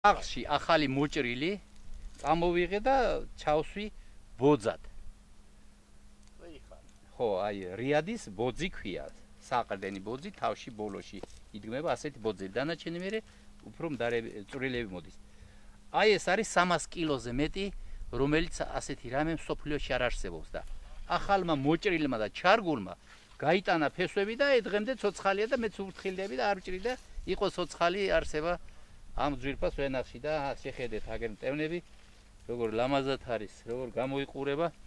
ახში ახალი მოჭრილი წამოვიღე და ჩავსვი ბოძად. ხო, აი რიადის ბოძი ქვია. საყრდენი ბოძი თავში ბოლოში იდგმება ასეთი ბოძი. დანარჩენი მერე უფრო მდარე წვრილები მოდის. აი ეს არის 300 კილოზე მეტი, რომელიც ასეთი რამე მსოფლიოში არ არსებობს და ახალმა მოჭრილმა და ჩარგულმა გაიტანა ფესვები და დღემდე ცოცხალია და მეც ურთხილდები და არ ვჭრი და იყო ცოცხალი არსება ამ ძვირფას ვენახში და შეხედეთ აგერ მტევნები როგორ ლამაზად არის, როგორ გამოიყურება.